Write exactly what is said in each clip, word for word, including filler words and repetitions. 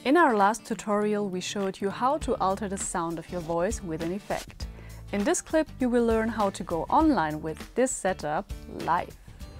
In our last tutorial, we showed you how to alter the sound of your voice with an effect. In this clip, you will learn how to go online with this setup live.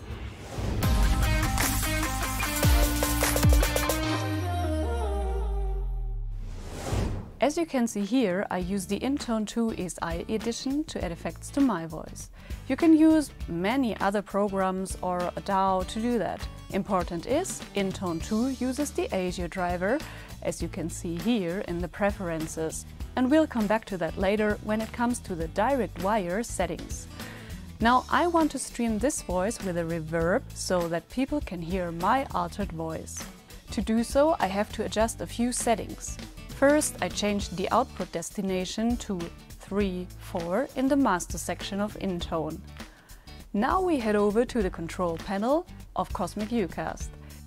As you can see here, I use the Intone two E S I edition to add effects to my voice. You can use many other programs or a D A W to do that. Important is, Intone two uses the ASIO driver, as you can see here in the preferences. And we'll come back to that later when it comes to the direct wire settings. Now I want to stream this voice with a reverb so that people can hear my altered voice. To do so, I have to adjust a few settings. First, I changed the output destination to three four in the master section of Intone. Now we head over to the control panel of Cosmic UCast.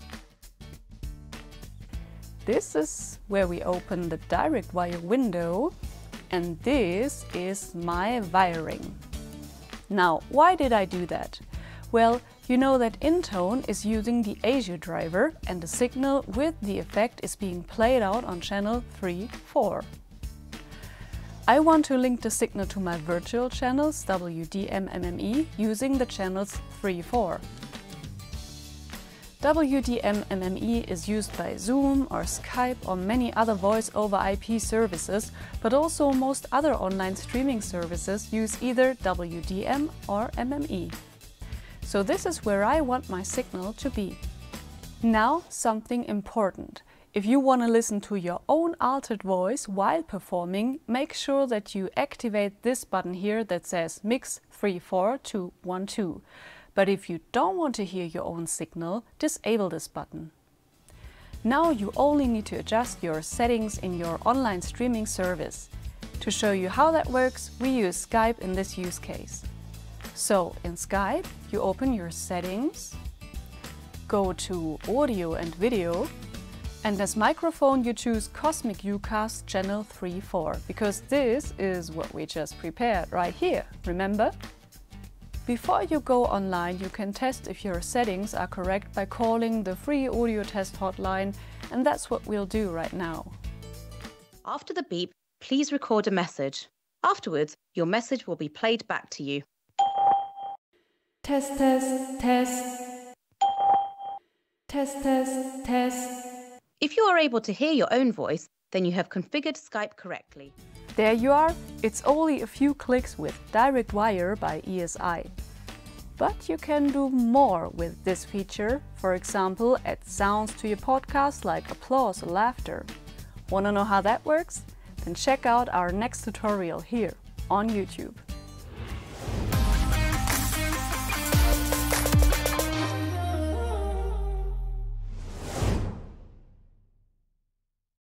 This is where we open the direct wire window, and this is my wiring. Now, why did I do that? Well, you know that Intone is using the ASIO driver and the signal with the effect is being played out on channel three four. I want to link the signal to my virtual channels W D M M M E using the channels three four. W D M M M E is used by Zoom or Skype or many other voice over I P services, but also most other online streaming services use either W D M or M M E. So this is where I want my signal to be. Now something important. If you want to listen to your own altered voice while performing, make sure that you activate this button here that says Mix three four two one two. But if you don't want to hear your own signal, disable this button. Now you only need to adjust your settings in your online streaming service. To show you how that works, we use Skype in this use case. So in Skype, you open your settings, go to Audio and Video, and as microphone you choose Cosmic UCast channel three four, because this is what we just prepared right here, remember? Before you go online, you can test if your settings are correct by calling the free audio test hotline, and that's what we'll do right now. After the beep, please record a message. Afterwards, your message will be played back to you. Test, test, test. Test, test, test. If you are able to hear your own voice, then you have configured Skype correctly. There you are. It's only a few clicks with Direct Wire by E S I. But you can do more with this feature. For example, add sounds to your podcast like applause or laughter. Want to know how that works? Then check out our next tutorial here on YouTube.